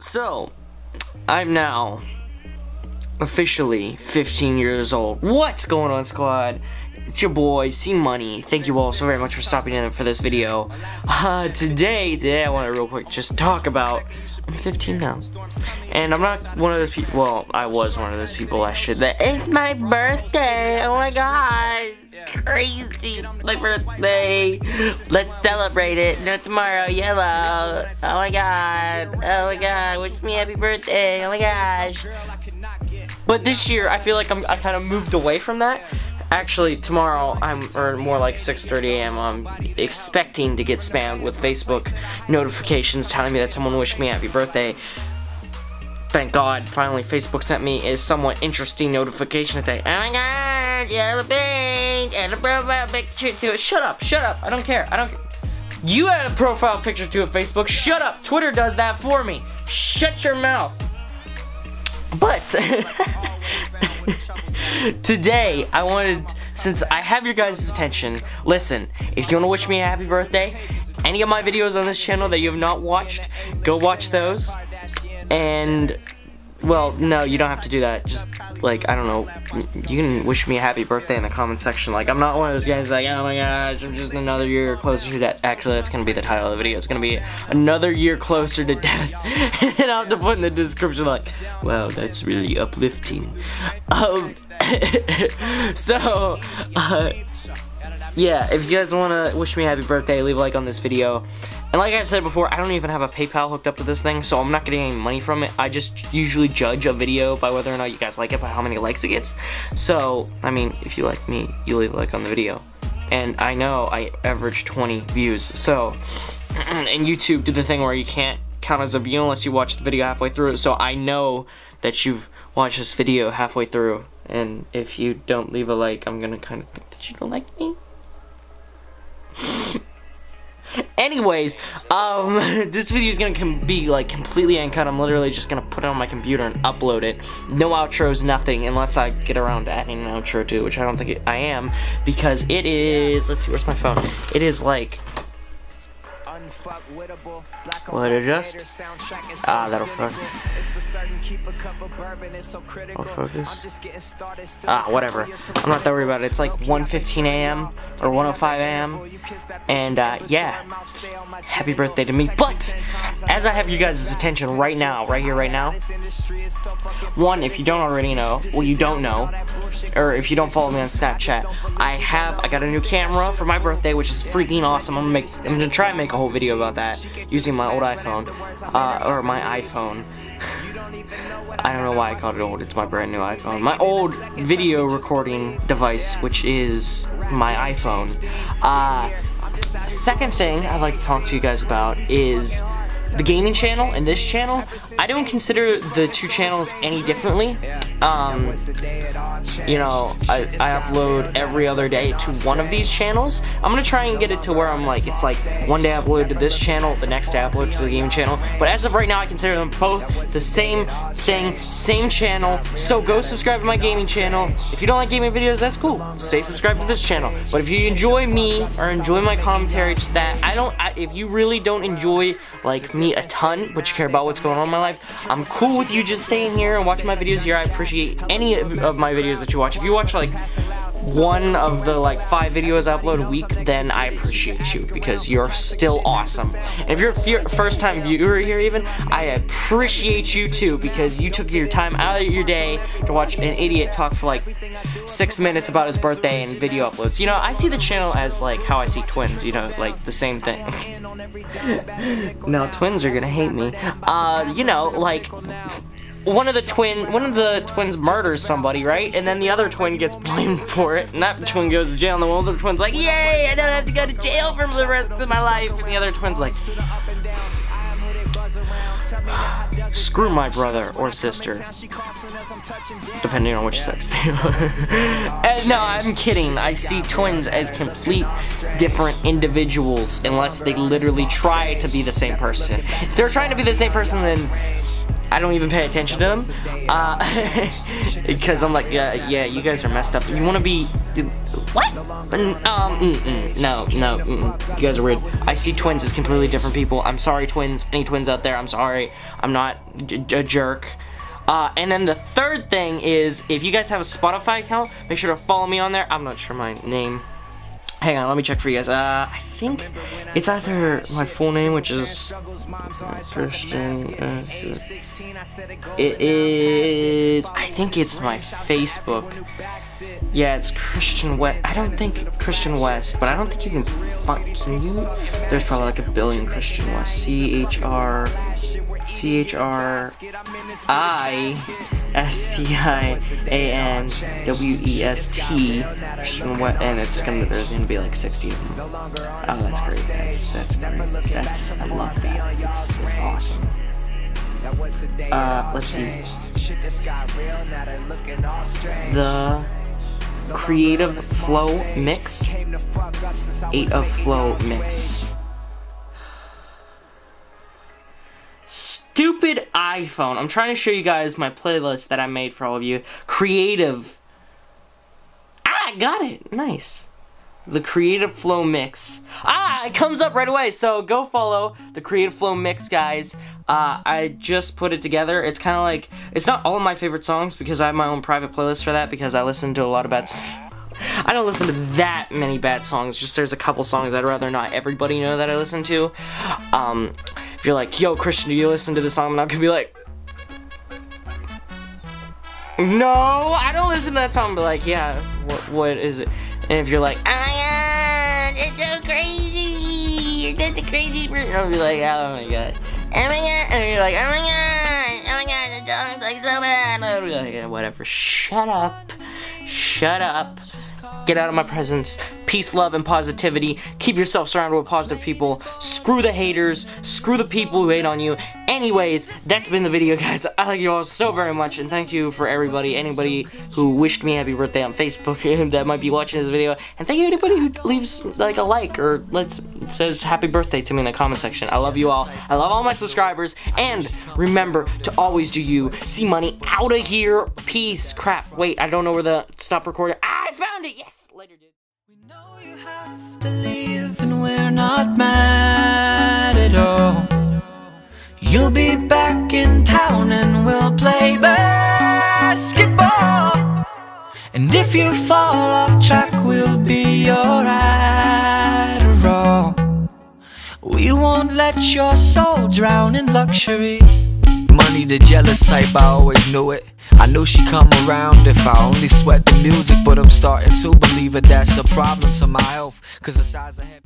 So, I'm now officially 15 years old. What's going on, squad? It's your boy, C Money. Thank you all so very much for stopping in for this video. Today I want to real quick just talk about, I'm 15 now. And I'm not one of those people, well, I was one of those people last year that, it's my birthday, oh my god, crazy, my birthday, let's celebrate it, no tomorrow, yellow, oh my god, wish me happy birthday, oh my gosh. But this year, I feel like I kind of moved away from that. Actually, tomorrow, or more like 6:30 a.m., I'm expecting to get spammed with Facebook notifications telling me that someone wished me happy birthday. Thank God, finally, Facebook sent me a somewhat interesting notification today. Oh my god, you have a page and a profile picture to it. Shut up, I don't care, You had a profile picture to it, Facebook. Shut up, Twitter does that for me. Shut your mouth. But today, I wanted, since I have your guys' attention, listen, if you want to wish me a happy birthday, any of my videos on this channel that you have not watched, go watch those. And, well, no, you don't have to do that. Just, like, I don't know, you can wish me a happy birthday in the comment section. Like, I'm not one of those guys like, oh my gosh, I'm just another year closer to death. Actually, that's going to be the title of the video. It's going to be another year closer to death. And I'll have to put in the description like, wow, that's really uplifting. So, yeah, if you guys want to wish me a happy birthday, leave a like on this video. And like I've said before, I don't even have a PayPal hooked up to this thing, so I'm not getting any money from it. I just usually judge a video by whether or not you guys like it, by how many likes it gets. So, I mean, if you like me, you leave a like on the video. And I know I average 20 views, so, and YouTube did the thing where you can't count as a view unless you watch the video halfway through, so I know that you've watched this video halfway through. And if you don't leave a like, I'm gonna kind of think that you don't like me. Anyways, this video is gonna be like completely uncut. I'm literally just gonna put it on my computer and upload it. No outros, nothing, unless I get around to adding an outro to it, which I don't think I am, because it is, let's see, where's my phone? It is like, will it adjust? Ah, that'll fuck. Oh, focus. Ah, whatever. I'm not that worried about it. It's like 1:15 a.m. or 1:05 a.m. And, yeah. Happy birthday to me. But, as I have you guys' attention right now, right here, right now, one, if you don't already know, well, you don't know, or if you don't follow me on Snapchat, I got a new camera for my birthday, which is freaking awesome. I'm gonna try and make a whole video about that using my old iPhone, or my iPhone. I don't know why I called it old, it's my brand new iPhone. My old video recording device, which is my iPhone. Second thing I'd like to talk to you guys about is the gaming channel and this channel. I don't consider the two channels any differently. You know, I upload every other day to one of these channels. I'm gonna try and get it to where I'm like, it's like one day I upload to this channel, the next day I upload to the gaming channel. But as of right now, I consider them both the same thing, same channel. So go subscribe to my gaming channel. If you don't like gaming videos, that's cool. Stay subscribed to this channel. But if you enjoy me or enjoy my commentary, just that, if you really don't enjoy like me a ton, but you care about what's going on in my life, I'm cool with you just staying here and watching my videos here. I appreciate any of my videos that you watch. If you watch like one of the like 5 videos I upload a week, then I appreciate you because you're still awesome. And if you're a first time viewer here even, I appreciate you too because you took your time out of your day to watch an idiot talk for like 6 minutes about his birthday and video uploads. You know, I see the channel as like how I see twins, you know, like the same thing. Now twins are gonna hate me. You know, like one of the twins murders somebody, right? And then the other twin gets blamed for it, and that twin goes to jail, and the one of the twin's like, yay, I don't have to go to jail for the rest of my life, and the other twin's like, screw my brother or sister, depending on which sex they are. And no, I'm kidding. I see twins as complete different individuals unless they literally try to be the same person. If they're trying to be the same person, then I don't even pay attention to them, because I'm like, yeah, you guys are messed up. You want to be, what? No, you guys are weird. I see twins as completely different people. I'm sorry, twins. Any twins out there? I'm sorry. I'm not a jerk. And then the third thing is, if you guys have a Spotify account, make sure to follow me on there. I'm not sure my name. Hang on, let me check for you guys. I think it's either my full name, which is Christian. It is. I think it's my Facebook. Yeah, it's Christian West. I don't think Christian West, but I don't think you can find. Can you? There's probably like a billion Christian West. CHRISTIANWEST Christian West, and there's gonna be like 60 of them. Oh, that's great. That's great. I love that. It's awesome. Let's see. The Creative Flow Mix. 8 of Flow Mix. Stupid iPhone. I'm trying to show you guys my playlist that I made for all of you. Creative. I got it. Nice. The Creative Flow Mix. It comes up right away. So go follow the Creative Flow Mix, guys. I just put it together. It's kind of like, it's not all of my favorite songs because I have my own private playlist for that because I listen to a lot of bad I don't listen to that many bad songs. Just there's a couple songs I'd rather not everybody know that I listen to. If you're like, yo, Christian, do you listen to this song? I'm not gonna be like, no, I don't listen to that song. But like, yeah, what is it? And if you're like, oh my god, it's so crazy, you're such a crazy person, I'll be like, oh my god, oh my god, and you're like, oh my god, the song's like so bad. And I'll be like, yeah, whatever, shut up, get out of my presence. Peace, love, and positivity. Keep yourself surrounded with positive people. Screw the haters. Screw the people who hate on you. Anyways, that's been the video, guys. I like you all so very much, and thank you for anybody who wished me happy birthday on Facebook that might be watching this video, and thank you anybody who leaves like a like or says happy birthday to me in the comment section. I love you all. I love all my subscribers, and remember to always do you. See money out of here. Peace. Crap. Wait, I don't know where the stop recording. I found it. Yes. Later, dude. We know you have to leave, and we're not mad at all. You'll be back in town and we'll play basketball. And if you fall off track, we'll be your Adderall. We won't let your soul drown in luxury. Money the jealous type, I always knew it. I knew she'd come around if I only sweat the music, but I'm starting to believe it. That's a problem to my health, cause the size of head